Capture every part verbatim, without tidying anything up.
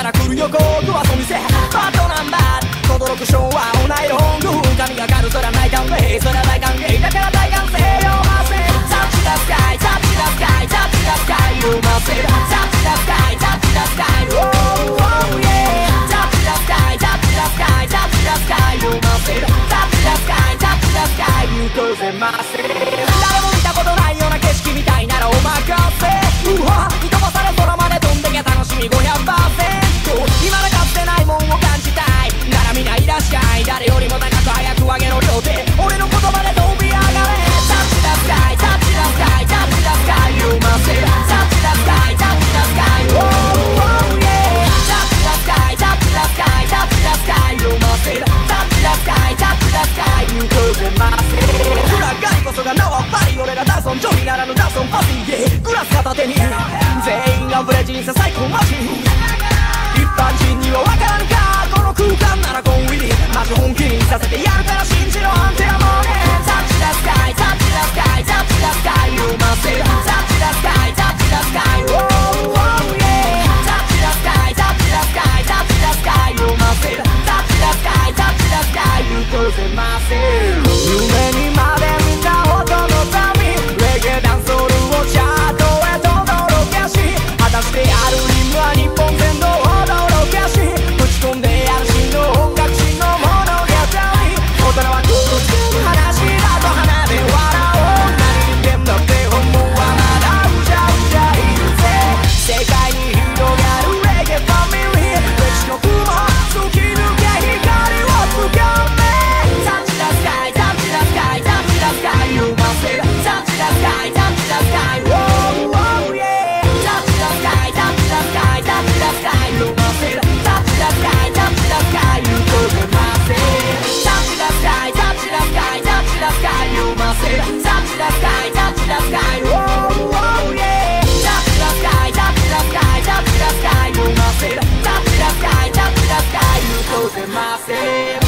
から来る予告はそ店バッドナンバー轟く昭和オナイロング髪がかるそらない歓迎そらない歓迎だから大歓声よませタッチダスカイタッチダスカイタッチダスカイよませタッチダスカイタッチダスカイ Oh oh yeah タッチダスカイタッチダスカイタッチダスカイよませタッチダスカイタッチダスカイ言うとせませ誰も見たことないような景色みたいならお任せうわ飛ばされ空まで飛んできゃ楽しみ ごひゃくパーセント 今だかつてないもんを感じたいならみんないらっしゃい誰よりも高く早く上げろ両手俺の言葉で飛び上がれタッチダスカイタッチダスカイタッチダスカイ言うませタッチダスカイタッチダスカイ Oh oh yeah タッチダスカイタッチダスカイタッチダスカイ言うませタッチダスカイタッチダスカイ言うとせませ裏返りこそが縄張り俺らダンソンジョニーならぬダンソンパティグラス片手に全員がブレ人生最高マジ一般人には分からんかこの空間ならコンウィリマジ本気にさせてやるから信じろアンテナモーネタッチダスカイタッチダスカイタッチダスカイ言うませタッチダスカイタッチダスカイ Oh oh yeah タッチダスカイタッチダスカイタッチダスカイ言うませタッチダスカイタッチダスカイ言うとせませ夢にまで見た音の旅レゲエダンソールをチャートへと届けし果たしてあるリムは日本全土を驚かしぶち込んでやる真の音楽史の物語大人は話だと鼻で笑おう何人間だって本物はまだうじゃうじゃいるぜ世界に広がるレゲエファミリー歴史の雲突き抜け光をつかめタッチダスカイタッチダスカイタッチダスカイ言うませタッチダスカイタッチダスカイ Oh oh yeah タッチダスカイタッチダスカイタッチダスカイ言うませタッチダスカイタッチダスカイ言うとせませタッチダスカイタッチダスカイタッチダスカイ言うませタッチダスカイタッチダスカイ Oh oh yeah タッチダスカイタッチダスカイタッチダスカイ言うませタッチダスカイタッチダスカイ言うとせませ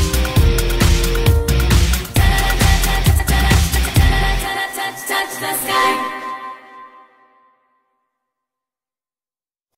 Touch the sky.